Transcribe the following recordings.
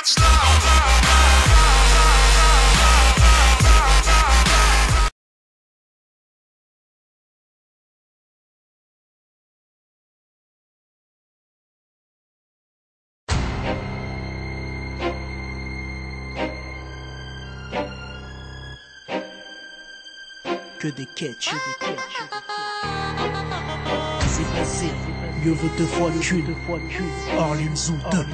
Que des catchs. C'est passé, mieux vaut deux fois qu'une. Orlin Zoute.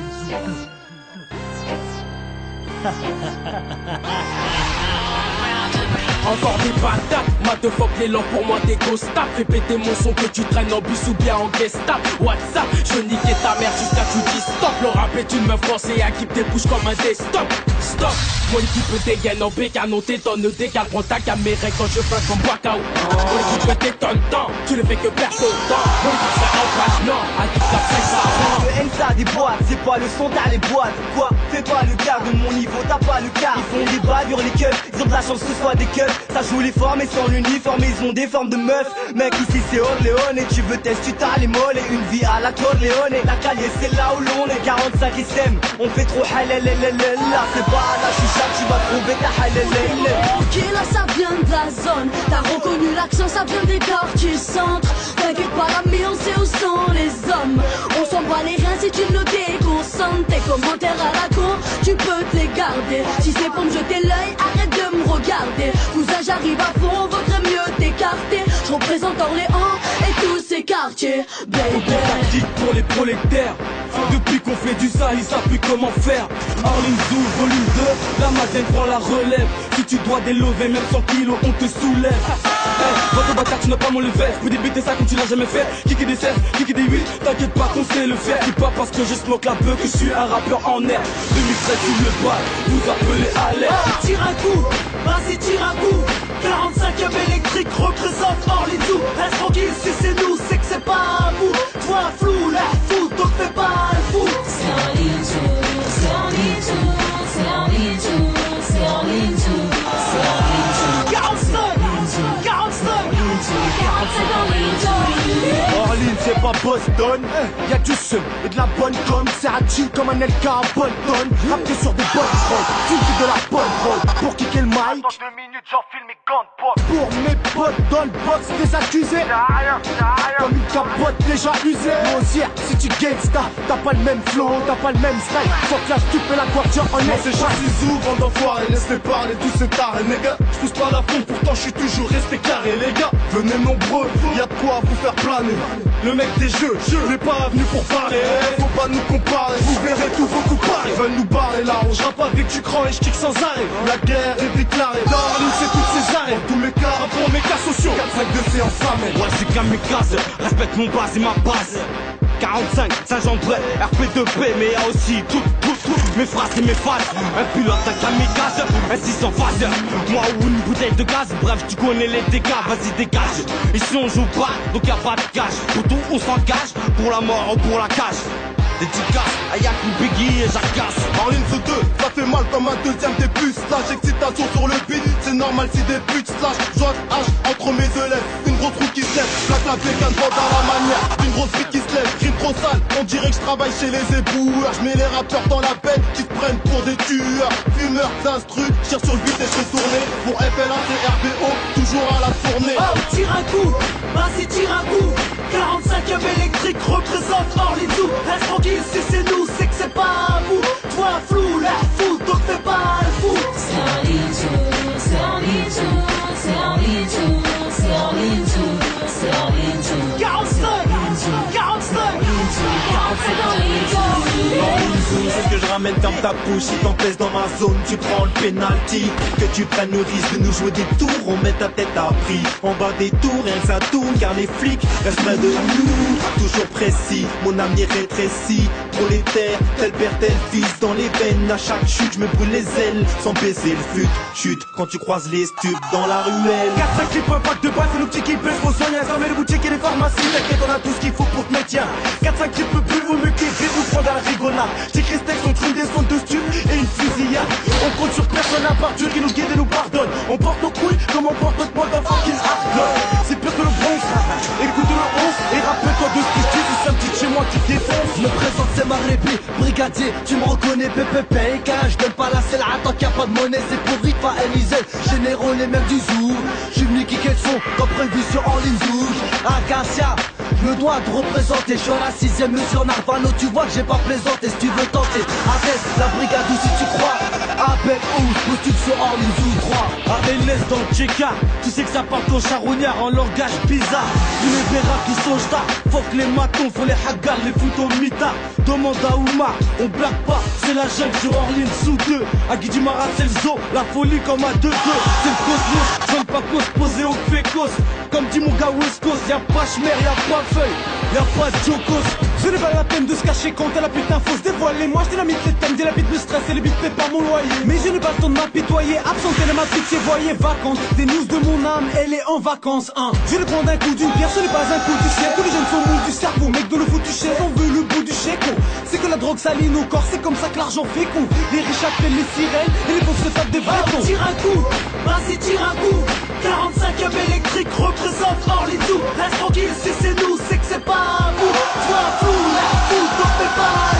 Encore des patates, fuck les langues pour moi des ghost-tap. Fais péter mon son que tu traînes en bus ou bien en guest-tap. WhatsApp, je niquais ta mère jusqu'à tu dis stop. Le rap est une meuf française à qui tes bouches comme un desktop. Stop, mon équipe dégaine en bécane, on t'étonne, décale, prends ta caméra quand je flingue comme Bakao. Mon équipe t'étonne tant, tu ne fais que perdre ton temps. Mon équipe fait en face, non, addict après ça. Le N ça des boîtes, c'est pas le son, t'as les boîtes. Quoi, fais pas le quart de mon niveau, t'as pas le quart. Ils font des bavures, les keufs, ils ont de la chance que ce soit des keufs. Ça joue les formes et sans l'uniforme, ils ont des formes de meufs. Mec, ici c'est Orléone, et tu veux tester, tu t'as les molles. Et une vie à la Corleone, la Calier c'est là où l'on est. 45 et SM, on fait trop halal, là c'est pas la chicha, tu vas trouver ta halal. Ok, là ça vient de la zone. T'as reconnu l'accent, ça vient des quartiers centres. T'inquiète pas, l'ambiance c'est où sont les hommes. On s'en bat les reins si tu ne déconcentres. Tes commentaires à la con, tu peux te les garder. Si c'est pour me jeter l'œil, arrête de me regarder. Cousin, j'arrive à fond, vaudrait mieux t'écarter. Je représente Orléans et tous ces quartiers, baby. Tactique pour les prolétaires. Depuis qu'on fait du ça, ils savent plus comment faire. Orlin Zou, volume 2, la Madeleine prend la relève. Si tu dois délever même 100 kilos, on te soulève. Hey, votre bâtard, tu n'as pas mon level. Vous débutez ça comme tu l'as jamais fait. Kicker des 16, kicker des 8, t'inquiète pas qu'on sait le faire. C'est pas parce que je smoke la beuh que je suis un rappeur en air. 2013 sous le bal, vous appelez à l'air. Oh, tire un coup, vas-y tire un coup. 45e électrique représente Orlin Zou. Reste tranquille, si c'est nous, c'est que c'est pas à vous. Toi flou, la fout, donc fais pas le fou. C'est Orlin Zou, c'est Orlin Zou, c'est Orlin Zou, c'est Orlin Zou, c'est Orlin Zou. 45, 45, 45 Orlin Zou. Orlin c'est pas Boston, y'a du seum et de la bonne com. C'est à chill comme un LK à Bolton. Rappelé sur des bonnes drogues, filtre de la bonne drogue. Pour kicker le mic, dans 2 minutes j'enfile mes gants de boxe. Pour mes potes dans le box, des accusés comme une capote déjà usée. Rosière, si tu gangsta, t'as pas le même flow, t'as pas le même style. Sauf là tu fais la voiture en Moi c'est Chassis Zou, bande d'enfoirés, laisse-les parler tous ces tarés, les gars. J'pousse pas la fonte, pourtant j'suis toujours resté carré, les gars. Venez nombreux, y'a de quoi vous faire planer. Le mec des jeux, je n'est pas venu pour parler. Faut pas nous comparer, vous verrez tous vos coupables. Ils veulent nous barrer là, on rappe avec du cran et j'kick sans arrêt. La guerre est déclarée, Orlin c'est toutes ces arrêts. Dans tous les cas, pour mes cas sociaux, 4-5-2 c'est en famille. Ouais, c'est kamikaze, respecte mon base et ma base. 45, Saint-Jean-Bray, RP2P, mais y'a aussi tout, mes phrases et mes phases. Un pilote, un kamikaze, un 600 phase. Moi ou une bouteille de gaz, bref, tu connais les dégâts, vas-y dégage. Ici on joue pas, donc y'a pas de cash. Pour tout, on s'engage, pour la mort ou pour la cage. Dédicace, Ayakou, Biggie et Jacasse. Orlin Zou 2, ça fait mal comme un deuxième des puces. Slash excitation sur le beat, c'est normal si des putes slash. Joint H entre mes élèves, une grosse roue qui se lève. Plaque la bécane dans la manière d'une grosse bite qui se lève. Crime trop sale, on dirait que je travaille chez les éboueurs. Je mets les rappeurs dans la peine qui se prennent pour des tueurs. Fumeurs, d'instru, tire sur le beat et je fais tourner. Pour FLA et RBO, toujours à la tournée. Oh, tire un coup, vas-y tire un coup. 45e électrique représente Orlin Zou. Reste tranquille, si c'est nous, c'est que c'est pas à vous. Toi flou, la fout, donc fais pas le fou. C'est Orlin Zou, c'est Orlin Zou, c'est Orlin Zou, c'est Orlin Zou, c'est Orlin Zou. 45, 45, 45 Orlin Zou. C'est ce que je ramène comme ta bouche. Si t'en pèses dans ma zone, tu prends le penalty. Que tu prennes le risque de nous jouer des tours, on met ta tête à prix. En bas des tours, rien que ça tourne, car les flics restent près de nous. Toujours précis, mon âme est rétrécie. Prolétaire, tel père, tel fils, dans les veines. À chaque chute, je me brûle les ailes, sans baiser le fut. Chute, quand tu croises les stupes dans la ruelle. 4-5 clips, un pack de balle, c'est nous petits qui pèsent vos soins. Y'a les boutiques et les pharmacies, t'inquiète, on a tout ce qu'il faut pour te mettre. 4-5 clips, plus vaut mieux qu'écrire ou prendre à la rigolade. J'écris ce texte, on trouve des sons de stup et une fusillade. On compte sur personne à part Dieu qui nous guide et nous pardonne. On porte nos couilles comme on porte notre mode fucking hardcore. C'est pire que le Bronx, écoute le 11 et rappelle-toi de ce que je dis. C'est un petit chez moi. moi qui défonce. Je me présente, c'est ma répit, brigadier, tu me reconnais, PPP, je donne pas la selle, tant qu'il y a pas de monnaie, c'est pour Rifa et Nizel, généraux les mecs du zoo. Je suis venu kicker le son, comme prévu sur En Ligne Zouge. Acacia, je me dois de représenter, je suis à la 6ème mesure Narvano, tu vois que j'ai pas plaisanté. Si tu veux tenter, arrête la brigade ou si tu crois, appelle où, postule sur En Ligne Zouge 3. ALS dans le JK, tu sais que ça part au charognard en langage bizarre. Tous les verras qui sont stars, faut que les matons, faut les haggars, les foutent au mitard. Demande à Oumar, on blague pas, c'est la jungle sur Orline sous 2. À Guidi Marat c'est le zoo, la folie comme à 2-2. C'est le cosmos, j'aime pas cause, posé au fécos. Comme dit mon gars West Coast, y'a pas chmer, y'a pas feuille, y'a pas de jokos. Ce n'est pas la peine de se cacher quand t'as la putain fausse dévoilée. Moi je dynamite les thèmes, dynamite me stress et les bites paient pas mon loyer. Mais je n'ai pas le temps de m'apitoyer, absenté de ma pitié, voyez vacances. Des news de mon âme, elle est en vacances. Je vais le prendre un coup d'une pierre, ce n'est pas un coup du ciel. Tous les jeunes sont mous du cerveau, mec de le foutu chef, on veut le bout du chéco. C'est que la drogue saline au corps, c'est comme ça que l'argent fait con. Les riches appellent les sirènes et les pauvres se tapent des vrais cons. Tire un coup, vas-y tire un coup. 45ème électrique représente Orly tout. Reste tranquille si c'est nous, c'est que c'est pas à vous. Sois fou, la foule, t'en fais pas.